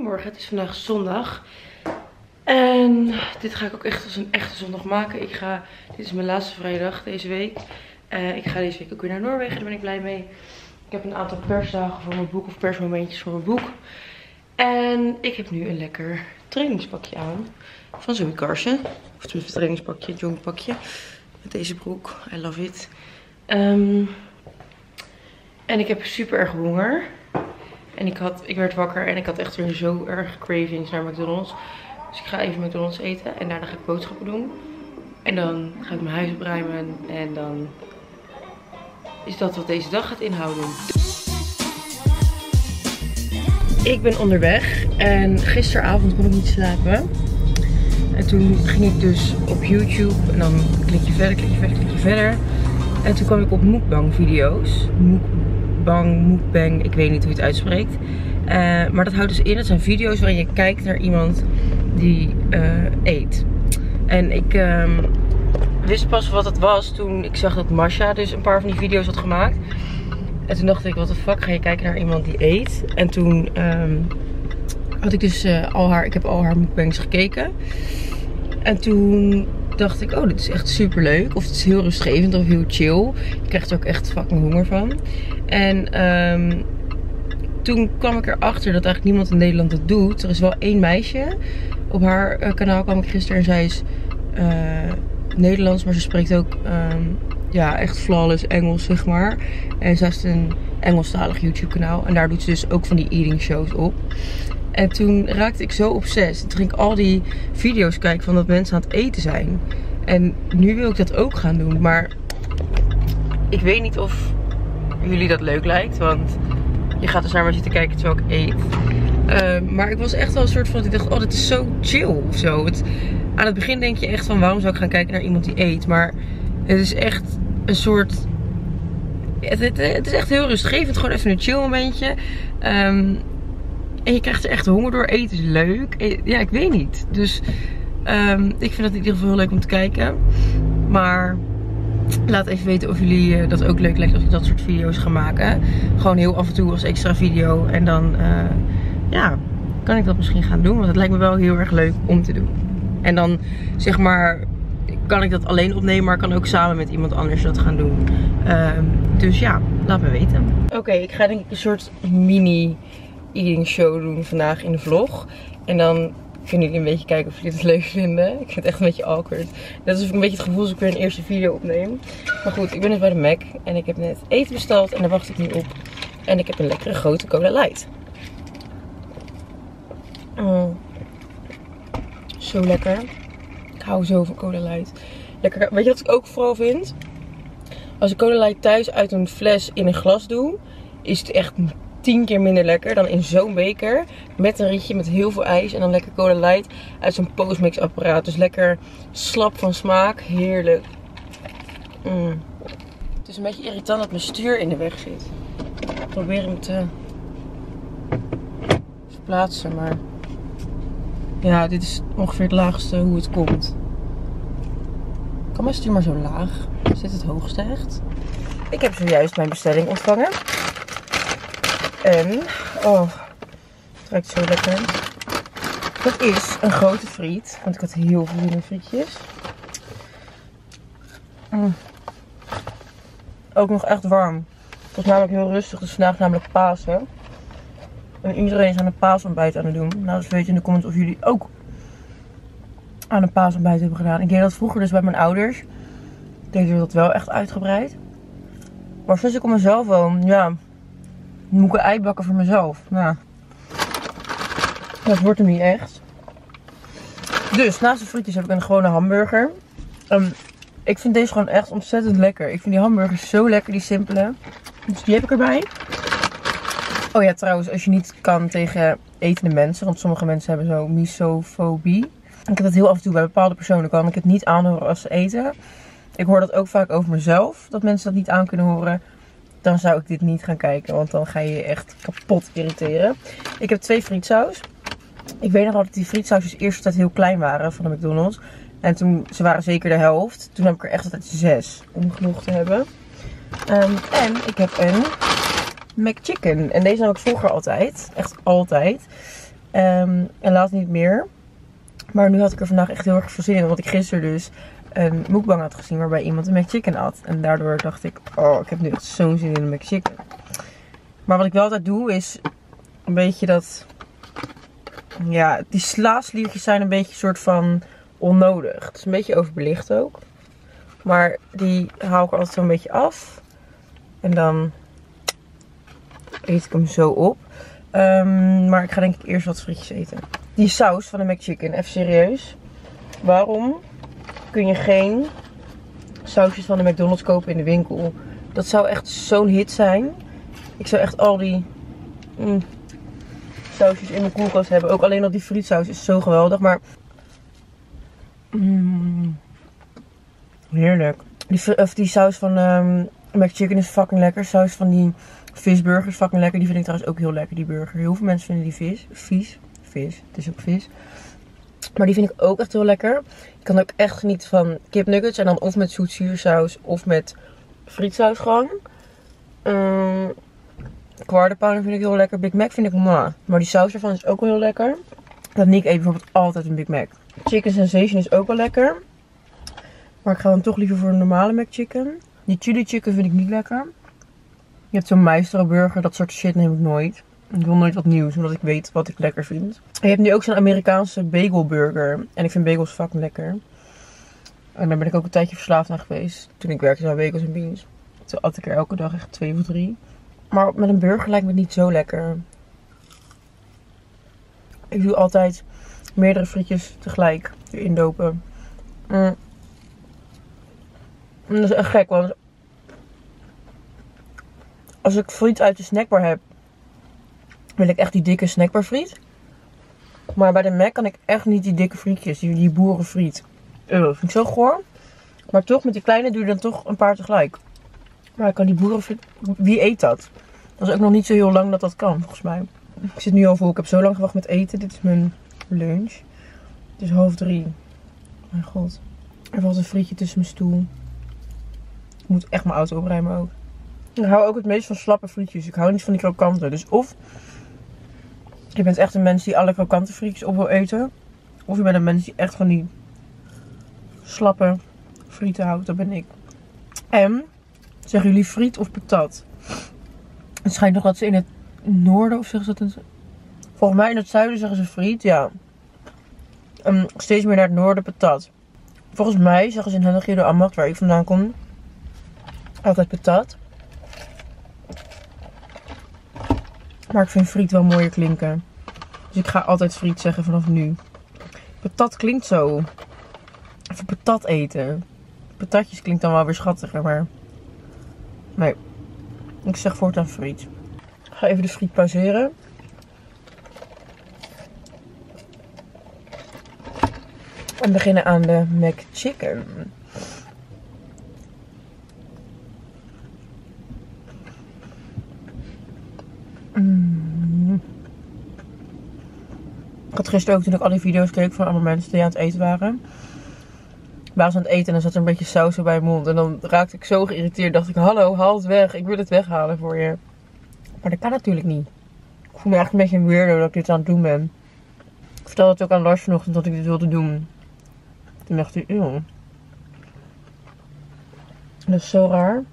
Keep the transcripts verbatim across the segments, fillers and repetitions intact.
Goedemorgen, het is vandaag zondag. En dit ga ik ook echt als een echte zondag maken. Ik ga, dit is mijn laatste vrijdag deze week. Uh, ik ga deze week ook weer naar Noorwegen, daar ben ik blij mee. Ik heb een aantal persdagen voor mijn boek of persmomentjes voor mijn boek. En ik heb nu een lekker trainingspakje aan van Zoe Carson. Of tenminste een trainingspakje, een joggingpakje. Met deze broek, I love it. Um, en ik heb super erg honger. En ik, had, ik werd wakker en ik had echt weer zo erg cravings naar McDonald's. Dus ik ga even McDonald's eten en daarna ga ik boodschappen doen. En dan ga ik mijn huis opruimen en dan is dat wat deze dag gaat inhouden. Ik ben onderweg en gisteravond kon ik niet slapen. En toen ging ik dus op YouTube en dan klik je verder, klik je verder, klik je verder. En toen kwam ik op mukbang video's. Mukbang, mukbang, ik weet niet hoe je het uitspreekt. Uh, maar dat houdt dus in, het zijn video's waarin je kijkt naar iemand die uh, eet. En ik uh, wist pas wat het was toen ik zag dat Masha dus een paar van die video's had gemaakt. En toen dacht ik, wat de fuck, ga je kijken naar iemand die eet? En toen um, had ik dus uh, al haar, ik heb al haar mukbangs gekeken. En toen dacht ik, oh, dit is echt super leuk. Of het is heel rustgevend of heel chill. Je krijgt er ook echt fucking honger van. En um, toen kwam ik erachter dat eigenlijk niemand in Nederland het doet. Er is wel één meisje. Op haar uh, kanaal kwam ik gisteren en zij is uh, Nederlands, maar ze spreekt ook um, ja, echt flawless Engels, zeg maar. En zij is een Engelstalig YouTube kanaal. En daar doet ze dus ook van die eating shows op. En toen raakte ik zo obsessief. Toen ging ik al die video's kijken van dat mensen aan het eten zijn. En nu wil ik dat ook gaan doen. Maar ik weet niet of jullie dat leuk lijkt. Want je gaat dus naar me zitten kijken terwijl ik eet. Uh, maar ik was echt wel een soort van, ik dacht, oh, dit is zo chill of zo. Het, aan het begin denk je echt van, waarom zou ik gaan kijken naar iemand die eet? Maar het is echt een soort, het, het, het is echt heel rustgevend. Gewoon even een chill momentje. Um, en je krijgt er echt honger door. Eten is leuk. Ja, ik weet niet. Dus um, ik vind het in ieder geval heel leuk om te kijken. Maar laat even weten of jullie uh, dat ook leuk lijkt als ik dat soort video's ga maken. Gewoon heel af en toe als extra video. En dan uh, ja, kan ik dat misschien gaan doen. Want het lijkt me wel heel erg leuk om te doen. En dan zeg maar, kan ik dat alleen opnemen, maar kan ook samen met iemand anders dat gaan doen. Uh, dus ja, laat me weten. Oké, okay, ik ga denk ik een soort mini eating show doen vandaag in de vlog. En dan kunnen jullie een beetje kijken of jullie het leuk vinden. Ik vind het echt een beetje awkward. Net alsof ik een beetje het gevoel als ik weer een eerste video opneem. Maar goed, ik ben dus bij de Mac. En ik heb net eten besteld. En daar wacht ik nu op. En ik heb een lekkere grote Cola Light. Mm. Zo lekker. Ik hou zo van Cola Light. Lekker. Weet je wat ik ook vooral vind? Als ik Cola Light thuis uit een fles in een glas doe, is het echt tien keer minder lekker dan in zo'n beker. Met een rietje met heel veel ijs. En dan lekker Cola Light uit zo'n postmix apparaat. Dus lekker slap van smaak. Heerlijk. Mm. Het is een beetje irritant dat mijn stuur in de weg zit. Ik probeer hem te verplaatsen. Maar ja, dit is ongeveer het laagste hoe het komt. Kan mijn stuur maar zo laag? Zit het hoogste echt? Ik heb zojuist mijn bestelling ontvangen. En, oh, het ruikt zo lekker. Dat is een grote friet, want ik had heel veel in frietjes. Mm. Ook nog echt warm. Het was namelijk heel rustig, dus vandaag namelijk Pasen. En iedereen is aan een paasontbijt aan het doen. Nou, dus weet je in de comments of jullie ook aan een paasontbijt hebben gedaan. Ik deed dat vroeger dus bij mijn ouders. Deden we dat wel echt uitgebreid. Maar sinds ik op mezelf woon, ja, moet ik een ei bakken voor mezelf. Nou, dat wordt hem niet echt. Dus naast de frietjes heb ik een gewone hamburger. Um, ik vind deze gewoon echt ontzettend lekker. Ik vind die hamburgers zo lekker, die simpele. Dus die heb ik erbij. Oh ja, trouwens, als je niet kan tegen etende mensen. Want sommige mensen hebben zo misofobie. Ik heb dat heel af en toe bij bepaalde personen. Kan ik het niet aanhoren als ze eten. Ik hoor dat ook vaak over mezelf. Dat mensen dat niet aan kunnen horen. Dan zou ik dit niet gaan kijken. Want dan ga je je echt kapot irriteren. Ik heb twee frietsaus. Ik weet nog wel dat die frietsausjes eerst altijd heel klein waren van de McDonald's. En toen, ze waren zeker de helft. Toen heb ik er echt altijd zes om genoeg te hebben. Um, en ik heb een McChicken. En deze heb ik vroeger altijd. Echt altijd. Um, en later niet meer. Maar nu had ik er vandaag echt heel erg veel zin in. Want ik gisteren dus een mukbang had gezien waarbij iemand een McChicken had. En daardoor dacht ik, oh, ik heb nu echt zo'n zin in een McChicken. Maar wat ik wel altijd doe is een beetje dat... Ja, die slaasliertjes zijn een beetje een soort van onnodig. Het is een beetje overbelicht ook. Maar die haal ik er altijd zo'n beetje af. En dan eet ik hem zo op. Um, maar ik ga denk ik eerst wat frietjes eten. Die saus van de McChicken, even serieus. Waarom kun je geen sausjes van de McDonald's kopen in de winkel? Dat zou echt zo'n hit zijn. Ik zou echt al die mm, sausjes in mijn koelkast hebben. Ook alleen al die frietsaus is zo geweldig. Maar mm, heerlijk. Die, of die saus van um, McChicken is fucking lekker. Saus van die visburger is fucking lekker. Die vind ik trouwens ook heel lekker, die burger. Heel veel mensen vinden die vis. Vies. Vis. Het is ook vis. Maar die vind ik ook echt heel lekker. Ik kan ook echt genieten van kipnuggets. En dan of met zoet-zuursaus of met frietsaus gewoon. Um, Quarter pounder vind ik heel lekker. Big Mac vind ik ma. Maar die saus ervan is ook wel heel lekker. Dat Nick eet bijvoorbeeld altijd een Big Mac. Chicken Sensation is ook wel lekker. Maar ik ga dan toch liever voor een normale McChicken. Die chili chicken vind ik niet lekker. Je hebt zo'n Maestro burger. Dat soort shit neem ik nooit. Ik wil nooit wat nieuws, omdat ik weet wat ik lekker vind. En je hebt nu ook zo'n Amerikaanse bagel burger. En ik vind bagels fucking lekker. En daar ben ik ook een tijdje verslaafd aan geweest. Toen ik werkte bij Bagels en Beans. Toen at ik er elke dag echt twee of drie. Maar met een burger lijkt me niet zo lekker. Ik doe altijd meerdere frietjes tegelijk erin dopen. Mm. En dat is echt gek, want als ik friet uit de snackbar heb, wil ik echt die dikke snackbar friet. Maar bij de Mac kan ik echt niet die dikke frietjes, die, die boerenfriet. Uh, vind ik zo goor. Maar toch, met die kleine doe je dan toch een paar tegelijk. Maar ik kan die boerenfriet... Wie eet dat? Dat is ook nog niet zo heel lang dat dat kan, volgens mij. Ik zit nu al vol. Ik heb zo lang gewacht met eten. Dit is mijn lunch. Het is half drie. Mijn god. Er valt een frietje tussen mijn stoel. Ik moet echt mijn auto opruimen ook. Ik hou ook het meest van slappe frietjes. Ik hou niet van die krokante. Dus of je bent echt een mens die alle krokante frietjes op wil eten. Of je bent een mens die echt van die slappe frieten houdt. Dat ben ik. En zeggen jullie friet of patat? Het schijnt nog dat ze in het noorden, of zeggen ze dat in... Volgens mij in het zuiden zeggen ze friet, ja. Um, steeds meer naar het noorden patat. Volgens mij zeggen ze in Hennegier de Ambacht, waar ik vandaan kom, altijd patat. Maar ik vind friet wel mooier klinken. Dus ik ga altijd friet zeggen vanaf nu. Patat klinkt zo. Even patat eten. Patatjes klinkt dan wel weer schattiger, maar... Nee. Ik zeg voortaan friet. Ik ga even de friet pauzeren. En beginnen aan de McChicken. Mm. Ik had gisteren ook, toen ik al die video's keek van allemaal mensen die aan het eten waren, waren ze aan het eten en dan zat er een beetje saus bij mijn mond. En dan raakte ik zo geïrriteerd. Dacht ik, hallo, haal het weg. Ik wil het weghalen voor je. Maar dat kan natuurlijk niet. Ik voel me echt een beetje een weirdo dat ik dit aan het doen ben. Ik vertelde het ook aan Lars vanochtend dat ik dit wilde doen. Toen dacht hij, eeuw. Dat is zo raar.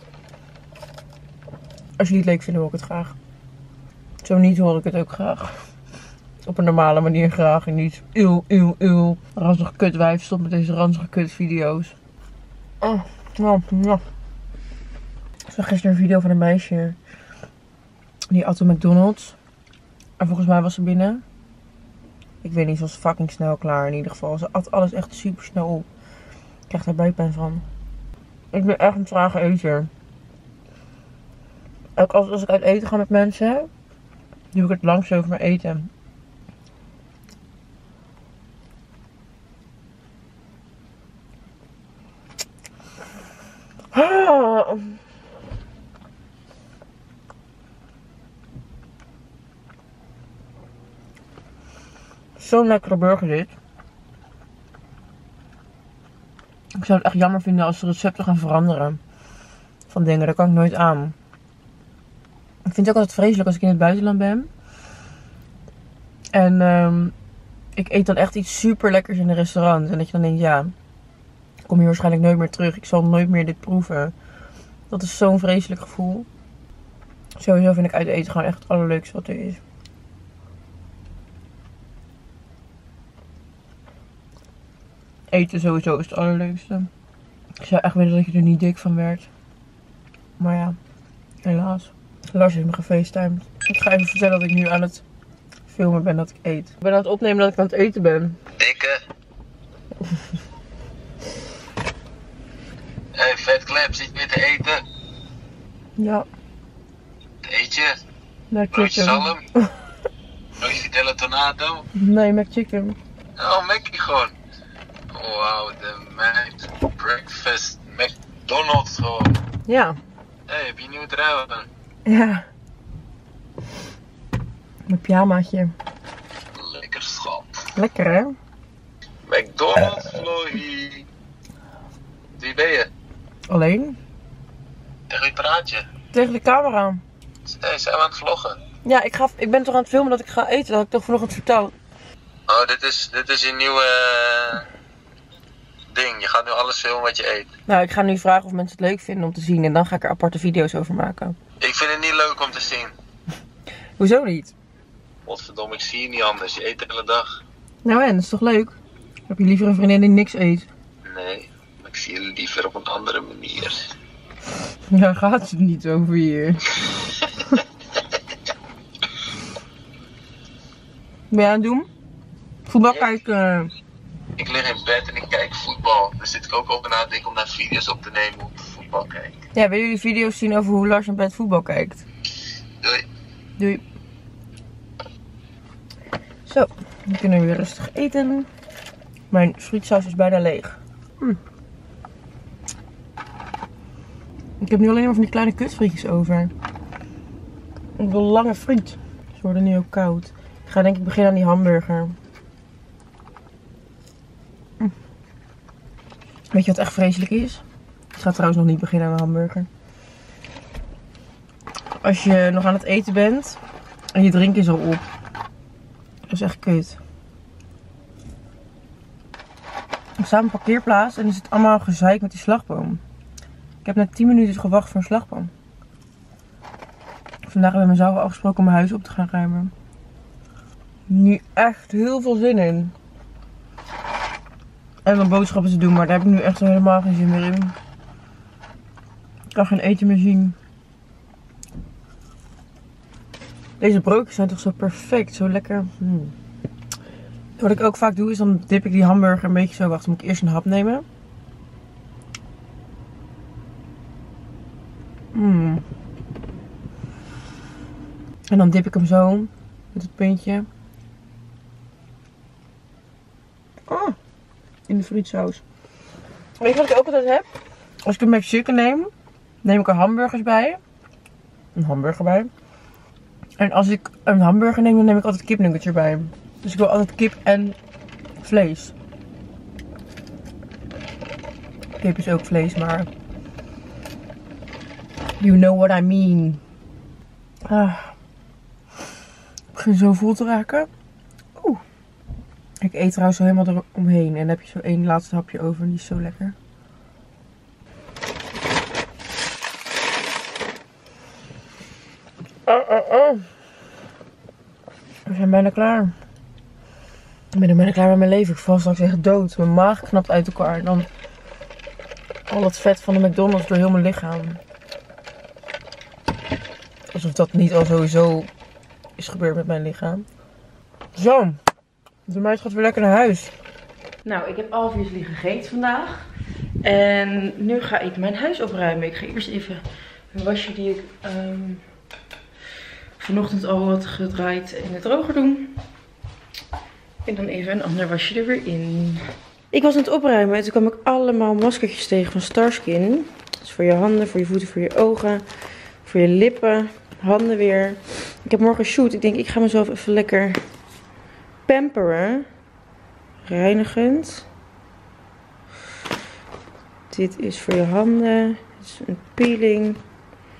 Als jullie het leuk vinden, wil ik het graag. Zo niet, wil ik het ook graag. Op een normale manier graag. En niet eeuw, eeuw, eeuw. Ranzige kutwijf stop met deze ranzige kutvideo's. Oh, nou, nou. Ik zag gisteren een video van een meisje. Die at een McDonald's. En volgens mij was ze binnen. Ik weet niet, ze was fucking snel klaar in ieder geval. Ze at alles echt super snel op. Ik krijg daar buikpijn van. Ik ben echt een trage eter. Ook als, als ik uit eten ga met mensen, doe ik het langs over mijn eten. Ah. Zo'n lekkere burger dit. Ik zou het echt jammer vinden als de recepten gaan veranderen. Van dingen, daar kan ik nooit aan. Ik vind het ook altijd vreselijk als ik in het buitenland ben. En um, ik eet dan echt iets super lekkers in een restaurant. En dat je dan denkt, ja, ik kom hier waarschijnlijk nooit meer terug. Ik zal nooit meer dit proeven. Dat is zo'n vreselijk gevoel. Sowieso vind ik uit eten gewoon echt het allerleukste wat er is. Eten sowieso is het allerleukste. Ik zou echt willen dat je er niet dik van werd. Maar ja, helaas. Lars heeft me gefacetimed. Ik ga even vertellen dat ik nu aan het filmen ben dat ik eet. Ik ben aan het opnemen dat ik aan het eten ben. Dikke. Hey, vetklep, zit je weer te eten? Ja. Eet je? Broodje zalm? Broodje Vitella Tornado? Nee, McChicken. Oh, Mackie gewoon. Wauw, de meid. Breakfast McDonald's gewoon. Ja. Hey, heb je een nieuwe trui aan? Ja. Mijn pyjamaatje. Lekker schat. Lekker hè? McDonald's vloggie. Wie ben je? Alleen? Tegen wie praat je? Tegen de camera. Hey, zijn we aan het vloggen? Ja, ik, ga, ik ben toch aan het filmen dat ik ga eten. Dat had ik toch vanochtend verteld. Oh, dit is, dit is je nieuwe uh, ding. Je gaat nu alles filmen wat je eet. Nou, ik ga nu vragen of mensen het leuk vinden om te zien. En dan ga ik er aparte video's over maken. Ik vind het niet leuk om te zien. Hoezo niet? Godverdomme, ik zie je niet anders. Je eet de hele dag. Nou en, dat is toch leuk? Heb je liever een vriendin die niks eet? Nee, maar ik zie je liever op een andere manier. Ja, gaat het niet over hier. Ben je aan het doen? Voetbal kijken. Ik lig in bed en ik kijk voetbal. Daar zit ik ook over na te denken om naar video's op te nemen hoe ik voetbal kijk. Ja, willen jullie video's zien over hoe Lars in bed voetbal kijkt? Doei. Doei. Zo, we kunnen weer rustig eten. Mijn frietsaus is bijna leeg. Hm. Ik heb nu alleen maar van die kleine kutfrietjes over. Ik wil lange friet. Ze worden nu ook koud. Ik ga denk ik beginnen aan die hamburger. Hm. Weet je wat echt vreselijk is? Ik ga trouwens nog niet beginnen aan een hamburger. Als je nog aan het eten bent en je drink is al op. Dat is echt kut. Ik sta op een parkeerplaats en is het allemaal gezeik met die slagboom. Ik heb net tien minuten gewacht voor een slagboom. Vandaag hebben we mezelf afgesproken om mijn huis op te gaan ruimen. Nu echt heel veel zin in. En dan boodschappen te doen, maar daar heb ik nu echt helemaal geen zin meer in. Ik kan geen eten meer zien. Deze broodjes zijn toch zo perfect, zo lekker. Hmm. Wat ik ook vaak doe is dan dip ik die hamburger een beetje zo. Wacht, dan moet ik eerst een hap nemen. Mm. En dan dip ik hem zo met het puntje. Oh, in de frietsaus. Weet je wat ik ook altijd heb? Als ik een McChicken neem, neem ik er hamburgers bij. Een hamburger bij. En als ik een hamburger neem, dan neem ik altijd kipnuggets erbij. Dus ik wil altijd kip en vlees. Kip is ook vlees, maar you know what I mean. Ah. Ik begin zo vol te raken. Oeh. Ik eet trouwens zo helemaal eromheen. En dan heb je zo één laatste hapje over. En die is zo lekker. Oh, oh, oh. We zijn bijna klaar. Ik ben er bijna klaar met mijn leven. Ik val straks echt dood. Mijn maag knapt uit elkaar. En dan al dat vet van de McDonald's door heel mijn lichaam. Alsof dat niet al sowieso is gebeurd met mijn lichaam. Zo. De meid gaat weer lekker naar huis. Nou, ik heb obviously gegeten vandaag. En nu ga ik mijn huis opruimen. Ik ga eerst even een wasje die ik um, vanochtend al had gedraaid in de droger doen. En dan even een ander wasje er weer in. Ik was aan het opruimen en toen kwam ik allemaal maskertjes tegen van Starskin. Dus voor je handen, voor je voeten, voor je ogen, voor je lippen, handen weer. Ik heb morgen een shoot. Ik denk ik ga mezelf even lekker pamperen. Reinigend. Dit is voor je handen. Dit is een peeling.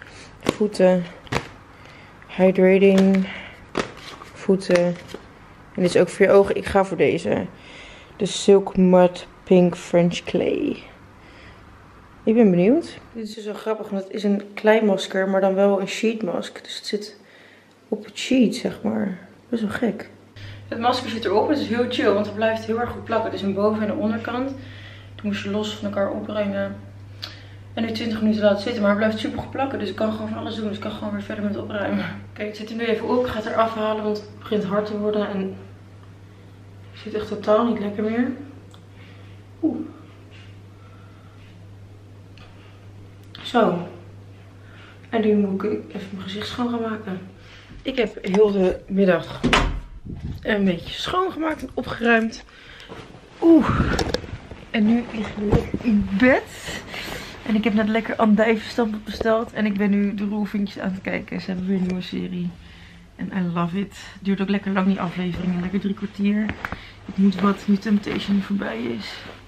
Voeten. Hydrating. Voeten. En dit is ook voor je ogen. Ik ga voor deze. De Silk Mud Pink French Clay. Ik ben benieuwd. Dit is dus wel grappig, want het is een kleimasker, maar dan wel een sheet mask. Dus het zit op het sheet, zeg maar. Best wel gek. Het masker zit erop. Het is heel chill, want het blijft heel erg goed plakken. Het is een boven- en de onderkant. Die moest je los van elkaar opruimen. En nu twintig minuten laten zitten, maar het blijft super goed plakken. Dus ik kan gewoon van alles doen. Dus ik kan gewoon weer verder met opruimen. Kijk, het zit er nu even op. Ik ga het er afhalen, want het begint hard te worden. En het zit echt totaal niet lekker meer. Oeh. Zo. En nu moet ik even mijn gezicht schoon gaan maken. Ik heb heel de middag een beetje schoongemaakt en opgeruimd. Oeh. En nu lig ik weer in bed. En ik heb net lekker andijvenstampot besteld. En ik ben nu de roelvinkjes aan het kijken. Ze hebben weer een nieuwe serie. En I love it. Het duurt ook lekker lang die afleveringen. Lekker drie kwartier. Ik moet wat nu Temptation voorbij is.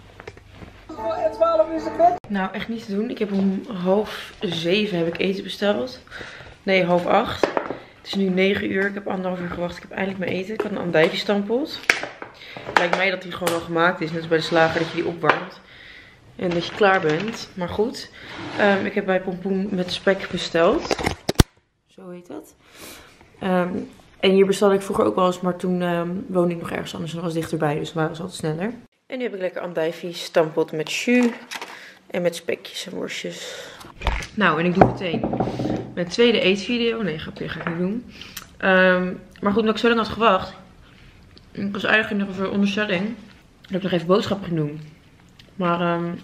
Nou, echt niet te doen. Ik heb om half zeven heb ik eten besteld. Nee, half acht. Het is nu negen uur. Ik heb anderhalf uur gewacht. Ik heb eindelijk mijn eten. Ik had een andijvenstampot. Het lijkt mij dat die gewoon al gemaakt is. Net als bij de slager dat je die opwarmt. En dat je klaar bent. Maar goed. Um, ik heb bij Pompoen met spek besteld. Zo heet dat. Um, en hier bestelde ik vroeger ook wel eens. Maar toen um, woonde ik nog ergens anders. En dat was dichterbij. Dus dan waren ze altijd sneller. En nu heb ik lekker andijvie stampot met jus. En met spekjes en worstjes. Nou, en ik doe meteen mijn tweede eetvideo. Nee, grapje, ga ik niet doen. Um, maar goed, omdat ik zo lang had gewacht. Ik was eigenlijk nog een onderstelling. Dat ik nog even boodschappen ging doen. Maar um,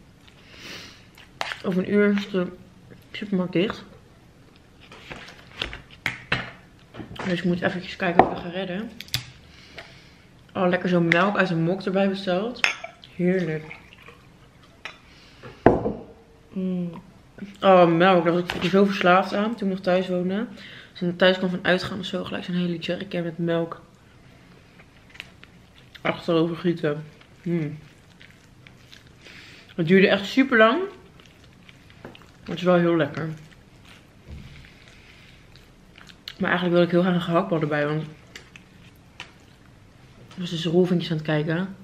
over een uur is de supermarkt dicht. Dus ik moet eventjes kijken of ik ga redden. Oh, lekker zo'n melk uit een mok erbij besteld. Heerlijk. Mm. Oh, melk. Daar was ik vroeger zo verslaafd aan toen ik nog thuis woonde. Als ik thuis kwam van uitgaan of zo, gelijk zo'n hele jerrycan met melk. Achterover gieten. Mm. Het duurde echt super lang. Maar het is wel heel lekker. Maar eigenlijk wil ik heel graag een gehaktbal erbij, want ik was dus de roelvinkjes aan het kijken.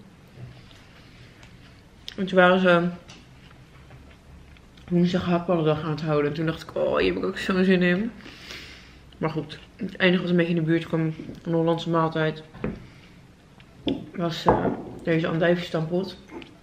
En toen waren ze woensdag gehaktballendag aan het houden. En toen dacht ik, oh, hier heb ik ook zo'n zin in. Maar goed, het enige wat een beetje in de buurt kwam van een Hollandse maaltijd was uh, deze andijvenstampot.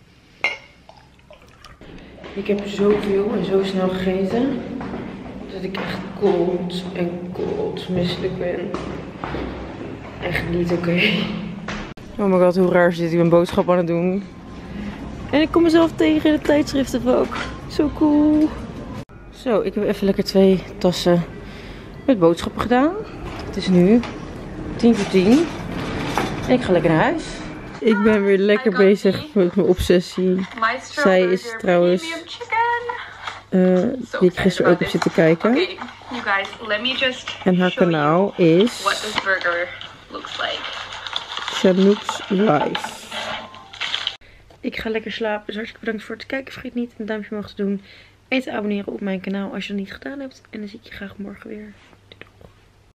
Ik heb zoveel en zo snel gegeten dat ik echt koud en koud misselijk ben. Echt niet oké. Okay. Oh my god, hoe raar is dit. Ik ben boodschap aan het doen. En ik kom mezelf tegen in de tijdschriften ook. Zo cool. Zo, ik heb even lekker twee tassen met boodschappen gedaan. Het is nu tien voor tien. En ik ga lekker naar huis. Ik ben weer lekker bezig met mijn obsessie. Zij is trouwens uh, die ik gisteren ook heb zitten kijken. Okay, you guys, let me just en haar kanaal is what this burger looks like. Shanook's Life. Ik ga lekker slapen. Dus hartstikke bedankt voor het kijken. Vergeet niet een duimpje omhoog te doen. En te abonneren op mijn kanaal als je dat niet gedaan hebt. En dan zie ik je graag morgen weer.